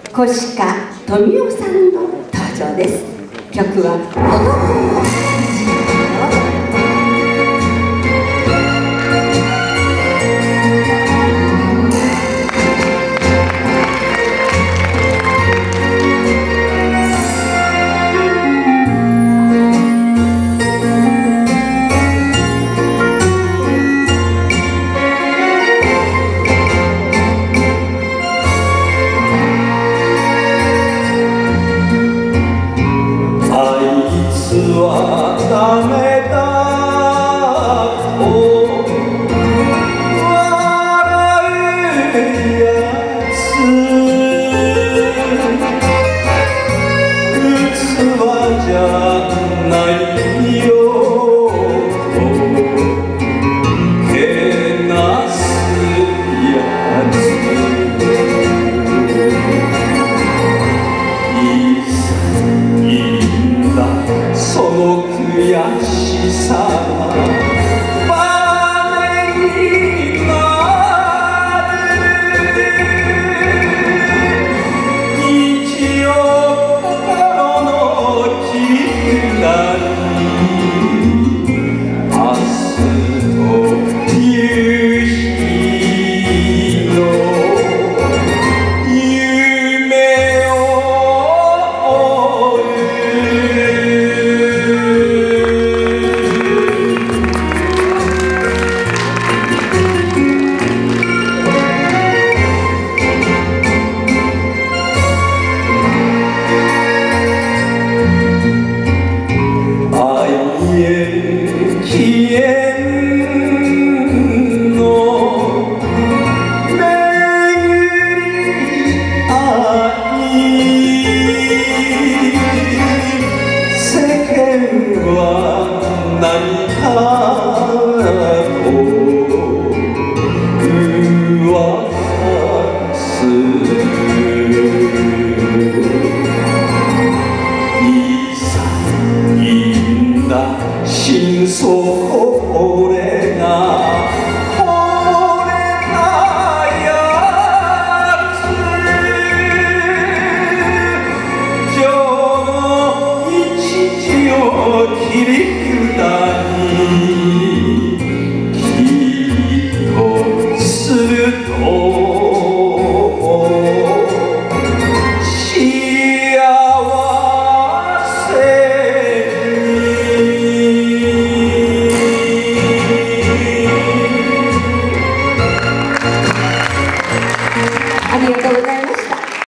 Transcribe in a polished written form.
小鹿富夫さんの登場です。曲は「子供のはダメだと笑うやつ器じゃないよとけなすやついいんだその悔しさバネになる日曜心の切り札に明日の夕日の夢を追う消えんの巡り合い世間は何かを噂すいいさいいんだ真相